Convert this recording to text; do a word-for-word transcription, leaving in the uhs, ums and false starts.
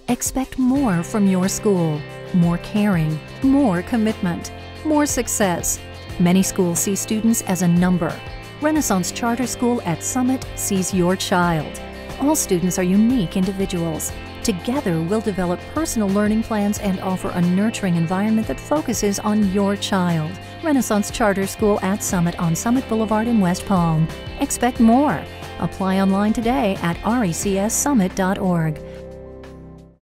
Expect more from your school. More caring, more commitment, more success. Many schools see students as a number. Renaissance Charter School at Summit sees your child. All students are unique individuals. Together, we'll develop personal learning plans and offer a nurturing environment that focuses on your child. Renaissance Charter School at Summit on Summit Boulevard in West Palm. Expect more. Apply online today at recs summit dot org.